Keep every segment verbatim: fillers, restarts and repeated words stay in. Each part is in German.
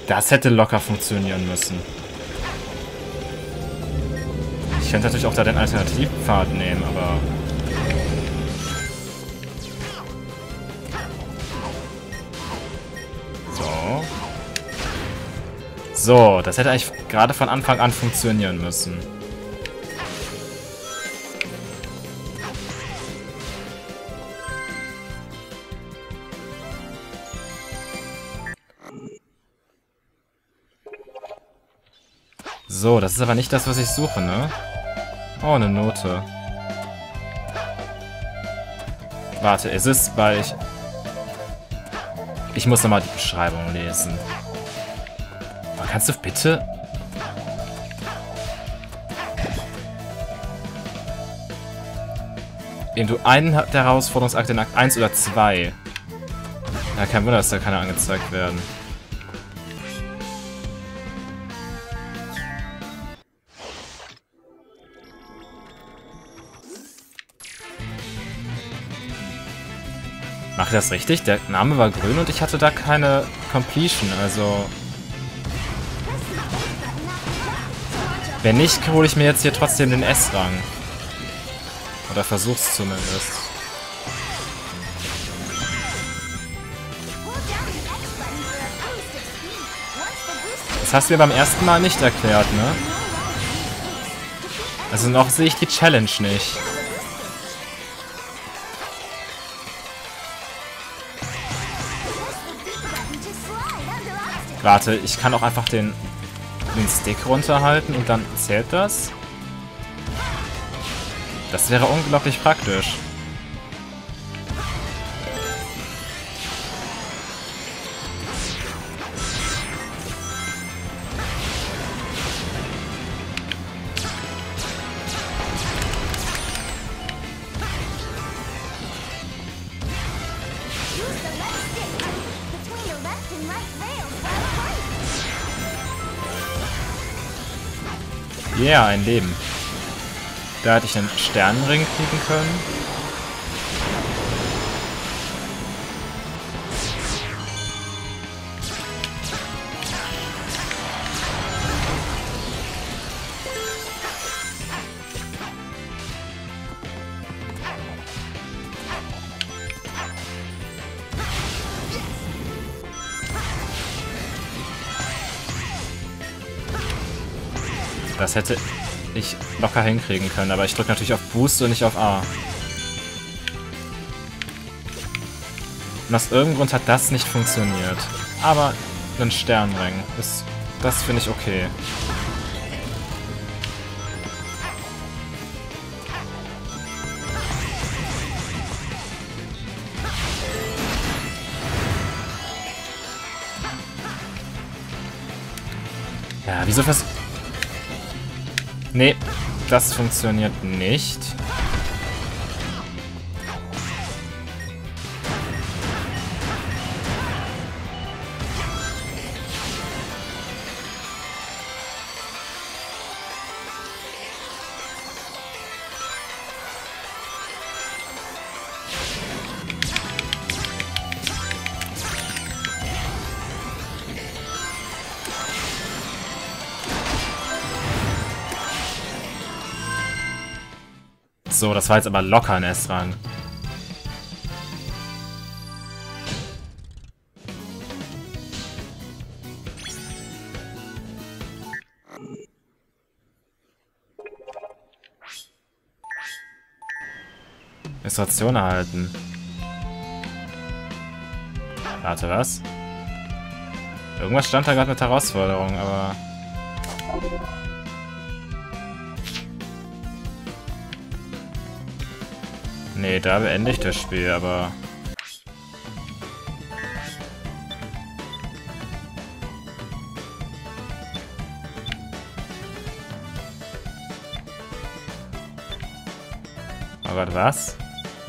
Das hätte locker funktionieren müssen. Ich könnte natürlich auch da den Alternativpfad nehmen, aber... So. So, das hätte eigentlich gerade von Anfang an funktionieren müssen. So, das ist aber nicht das, was ich suche, ne? Oh, eine Note. Warte, ist es, weil ich... Ich muss nochmal die Beschreibung lesen. Aber kannst du bitte... Indem du einen der Herausforderungsakte in Akt eins oder zwei... Ja, kein Wunder, dass da keine angezeigt werden. Mache ich das richtig? Der Name war grün und ich hatte da keine Completion, also... Wenn nicht, hole ich mir jetzt hier trotzdem den S-Rang. Oder versuch's zumindest. Das hast du mir beim ersten Mal nicht erklärt, ne? Also noch sehe ich die Challenge nicht. Warte, ich kann auch einfach den, den Stick runterhalten und dann zählt das? Das wäre unglaublich praktisch. Yeah, ein Leben. Da hätte ich einen Sternenring kriegen können. Das hätte ich locker hinkriegen können, aber ich drücke natürlich auf Boost und nicht auf A. Und aus irgendeinem Grund hat das nicht funktioniert. Aber ein Sternring, ist, das finde ich okay. Ja, wieso vers... Nee, das funktioniert nicht. So, das war jetzt aber locker ein S-Rang. Illustration erhalten. Warte, was? Irgendwas stand da gerade mit Herausforderung, aber... Nee, da beende ich das Spiel, aber... Oh Gott, was?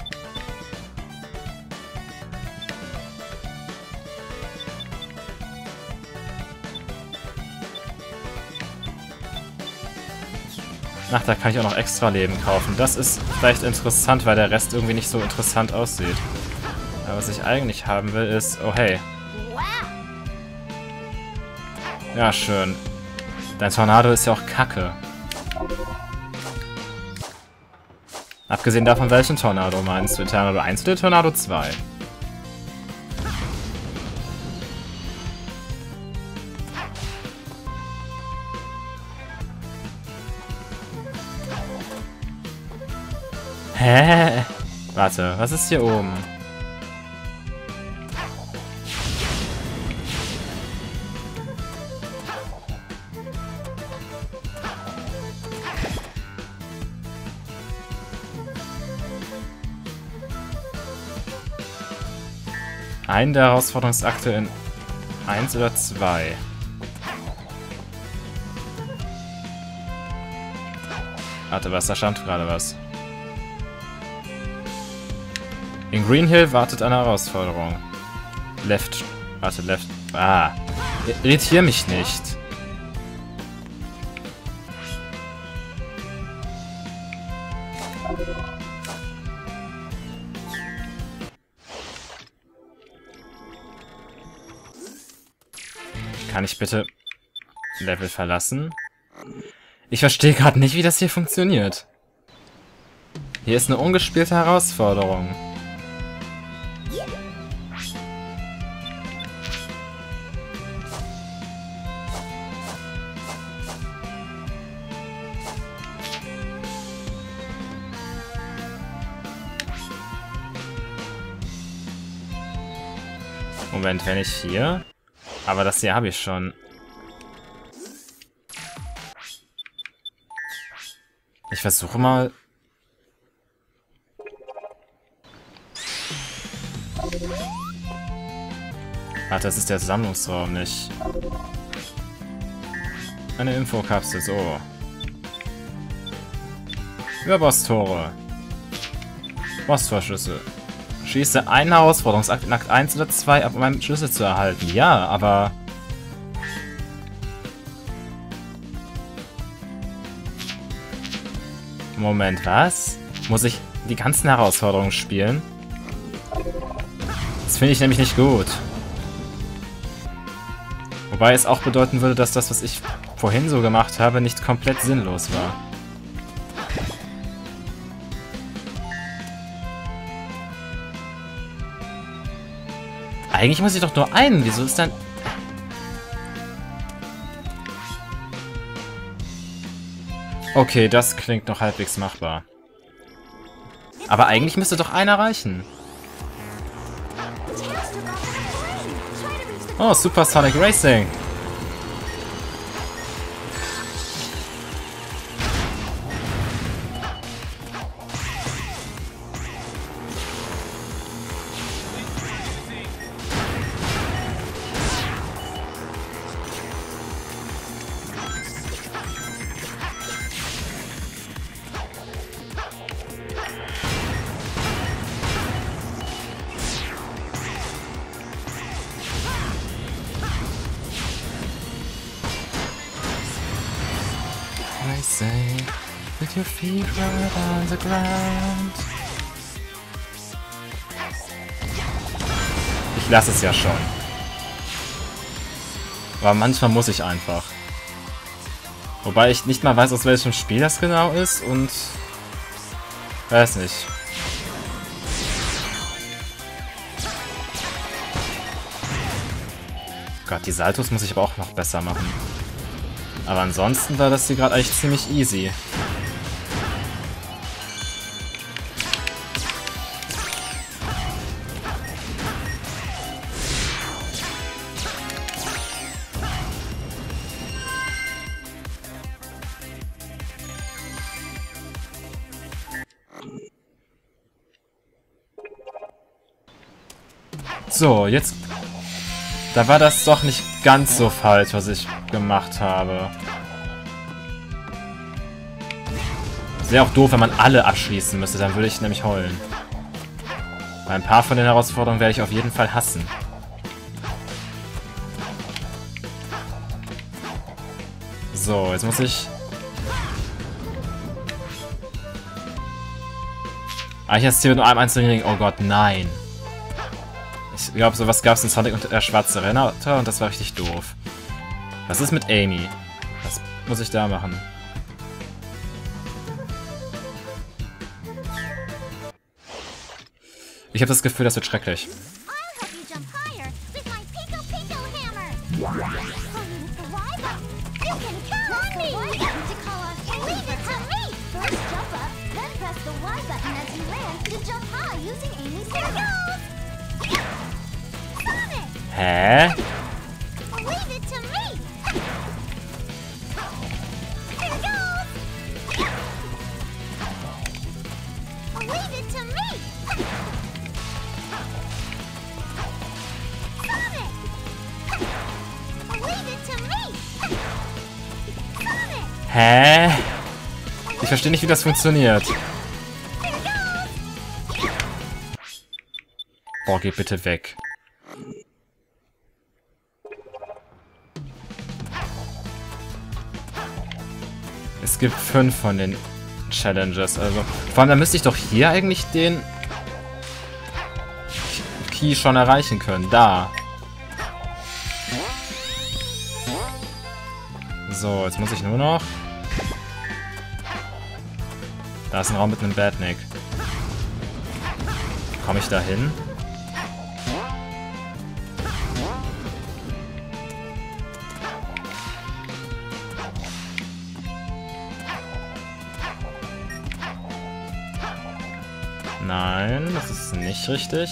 Ach, da kann ich auch noch extra Leben kaufen. Das ist vielleicht interessant, weil der Rest irgendwie nicht so interessant aussieht. Aber was ich eigentlich haben will, ist... Oh, hey. Ja, schön. Dein Tornado ist ja auch kacke. Abgesehen davon, welchen Tornado meinst du? Tornado eins oder Tornado zwei? Hä? Warte, was ist hier oben? Einen der Herausforderungsakte in eins oder zwei. Warte, was? Da stand gerade was. In Green Hill wartet eine Herausforderung. Left. Warte, left. Ah. Irritier mich nicht. Kann ich bitte Level verlassen? Ich verstehe gerade nicht, wie das hier funktioniert. Hier ist eine ungespielte Herausforderung. Moment, wenn ich hier... Aber das hier habe ich schon. Ich versuche mal... Warte, das ist der Sammlungsraum, nicht? Eine Infokapsel, so. Über Boss-Tore. Boss-Torschlüssel. Schieße einen Herausforderungsakt in Akt eins oder zwei ab, um einen Schlüssel zu erhalten. Ja, aber... Moment, was? Muss ich die ganzen Herausforderungen spielen? Das finde ich nämlich nicht gut. Wobei es auch bedeuten würde, dass das, was ich vorhin so gemacht habe, nicht komplett sinnlos war. Eigentlich muss ich doch nur einen. Wieso ist dann... Okay, das klingt noch halbwegs machbar. Aber eigentlich müsste doch einer reichen. Oh, Supersonic Racing. Say, with your feet right on the ground. Ich lasse es ja schon. Aber manchmal muss ich einfach. Wobei ich nicht mal weiß, aus welchem Spiel das genau ist und... Weiß nicht. Gott, die Saltos muss ich aber auch noch besser machen. Aber ansonsten war das hier gerade eigentlich ziemlich easy. So, jetzt... Da war das doch nicht ganz so falsch, was ich gemacht habe. Wäre auch doof, wenn man alle abschließen müsste, dann würde ich nämlich heulen. Bei ein paar von den Herausforderungen werde ich auf jeden Fall hassen. So, jetzt muss ich... Ah, ich jetzt hier mit nur einem einzigen Ring. Oh Gott, nein. Ich glaube, sowas gab es in Sonic und der schwarze Renner und das war richtig doof. Was ist mit Amy? Was muss ich da machen? Ich habe das Gefühl, das wird schrecklich. Hä? Hä? Ich verstehe nicht, wie das funktioniert. Boah, geh bitte weg. Es gibt fünf von den Challenges, also... Vor allem, da müsste ich doch hier eigentlich den... Key schon erreichen können. Da. So, jetzt muss ich nur noch... Da ist ein Raum mit einem Badnik. Komme ich da hin? Nein, das ist nicht richtig.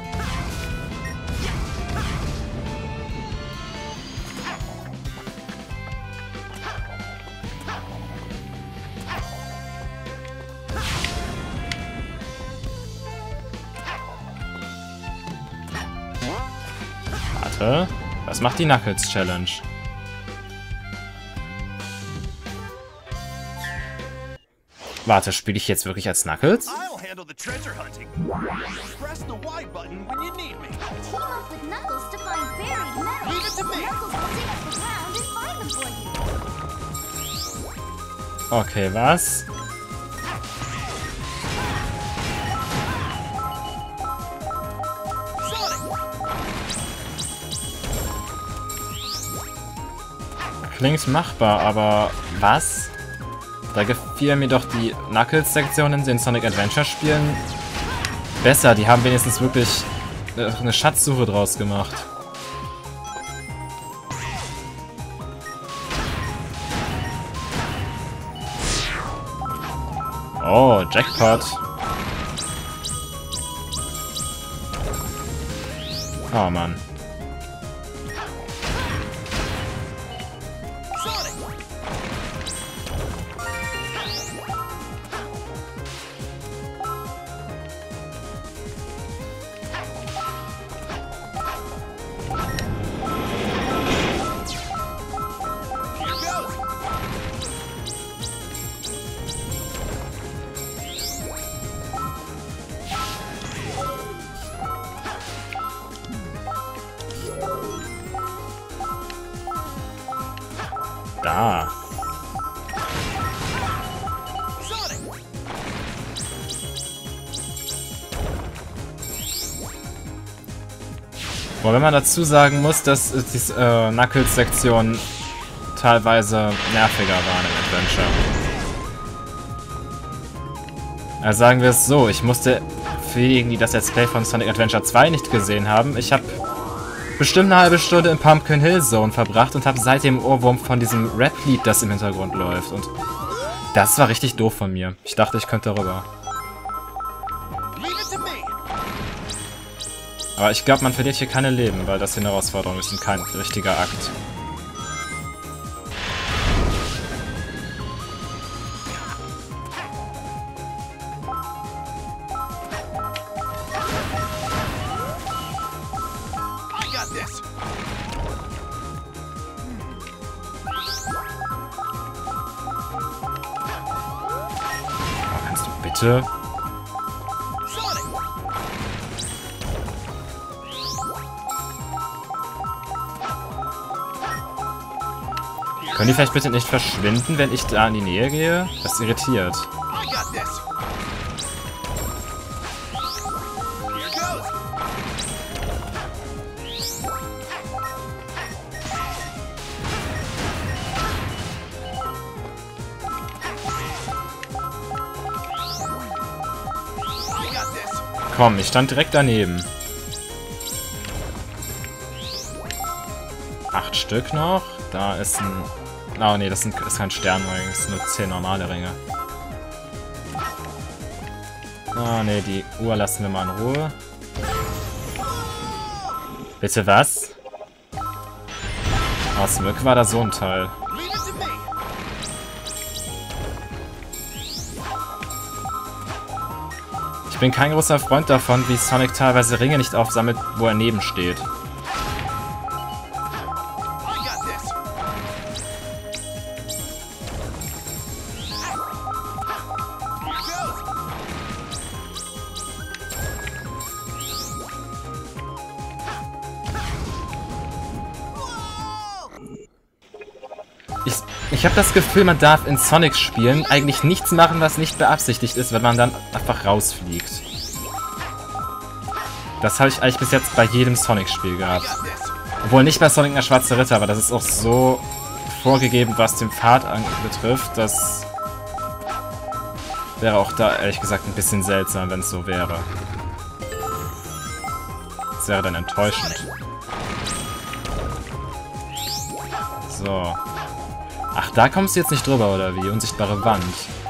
Warte, was macht die Knuckles Challenge? Warte, spiele ich jetzt wirklich als Knuckles? Okay, was? Klingt machbar, aber was? Da gefielen mir doch die Knuckles-Sektion in den Sonic Adventure-Spielen besser. Die haben wenigstens wirklich eine Schatzsuche draus gemacht. Oh, Jackpot. Oh Mann. Da. Boah, wenn man dazu sagen muss, dass die äh, Knuckles-Sektionen teilweise nerviger waren im Adventure. Also sagen wir es so, ich musste, für diejenigen, die das Let's Play von Sonic Adventure zwei nicht gesehen haben, ich habe bestimmt eine halbe Stunde in Pumpkin Hill Zone verbracht und habe seitdem Ohrwurm von diesem Rap-Lied, das im Hintergrund läuft. Und das war richtig doof von mir. Ich dachte, ich könnte darüber. Aber ich glaube, man verliert hier keine Leben, weil das hier eine Herausforderung ist und kein richtiger Akt. Bitte? Können die vielleicht bitte nicht verschwinden, wenn ich da in die Nähe gehe? Das irritiert. bekommen. Ich stand direkt daneben. Acht Stück noch. Da ist ein... Oh ne, das ist kein Sternring. Das sind nur zehn normale Ringe. Oh ne, die Uhr lassen wir mal in Ruhe. Bitte was? Oh, zum Glück war da so ein Teil. Ich bin kein großer Freund davon, wie Sonic teilweise Ringe nicht aufsammelt, wo er neben steht. Ich, ich habe das Gefühl, man darf in Sonic-Spielen eigentlich nichts machen, was nicht beabsichtigt ist, wenn man dann einfach rausfliegt. Das habe ich eigentlich bis jetzt bei jedem Sonic-Spiel gehabt. Obwohl nicht bei Sonic der Schwarze Ritter, aber das ist auch so vorgegeben, was den Pfad betrifft, das wäre auch da ehrlich gesagt ein bisschen seltsam, wenn es so wäre. Das wäre dann enttäuschend. So. Ach, da kommst du jetzt nicht drüber, oder wie? Unsichtbare Wand.